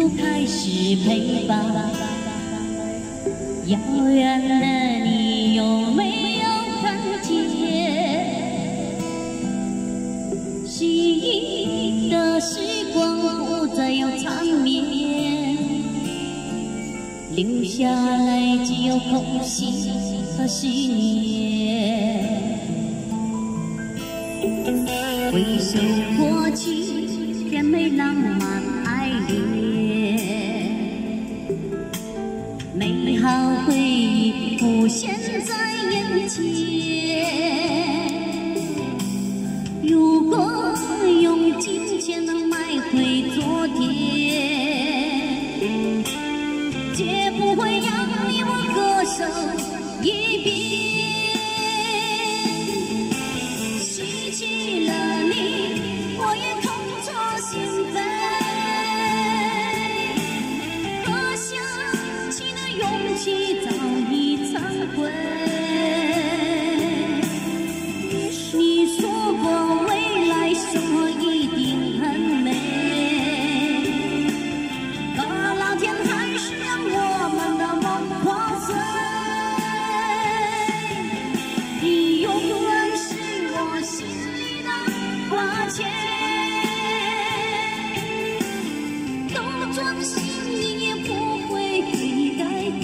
就开始陪伴。遥远的你有没有看见？记忆的时光不再有缠绵，留下来只有空隙和思念。回首过去，甜美浪漫爱恋，美好回忆浮现在眼前。如果用金钱能买回昨天，绝不会让你我割舍一边。失去了你，我也痛彻心扉。可想起的勇气早已惭愧。你说过未来生活一定很美，可老天还是让我们的梦破碎。你永远是我心里的挂牵，多专心你也不会对你改变。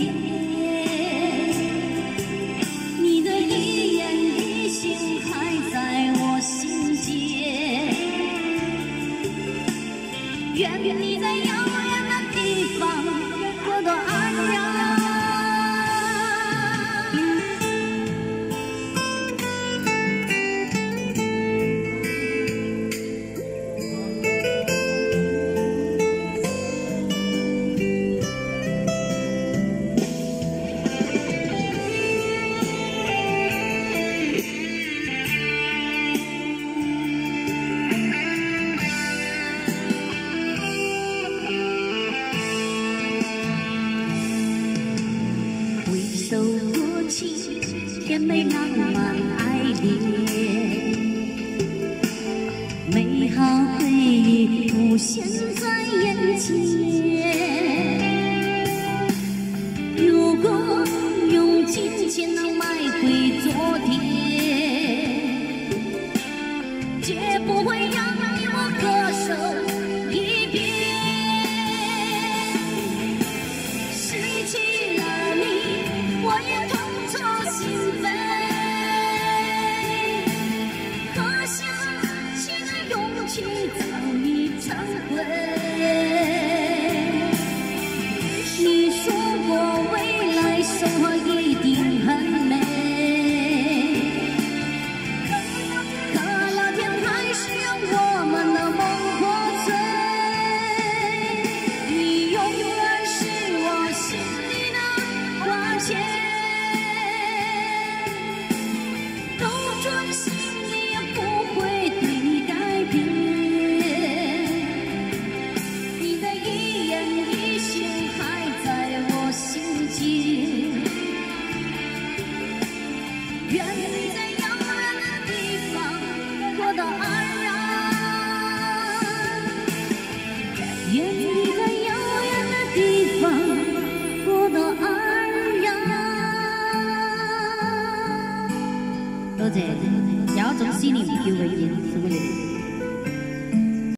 你的一言一行还在我心间，愿你在遥远的地方过得安然。走过去，甜美浪漫爱恋，美好回忆浮现在眼前。如果用金钱能买回昨天，绝不会让你我割舍一边。失去了你，我也痛彻心扉，可想起的勇气早已惭愧。你说过未来生活一定很美，可老天还是让我们的梦破碎。你永远是我心里的挂牵。专心你也不会对你改变，你的一言一行还在我心间。愿你在遥远的地方过得安然，愿你在遥远的地方过得安然。多謝，有一種思念叫永遠，什麼嘢？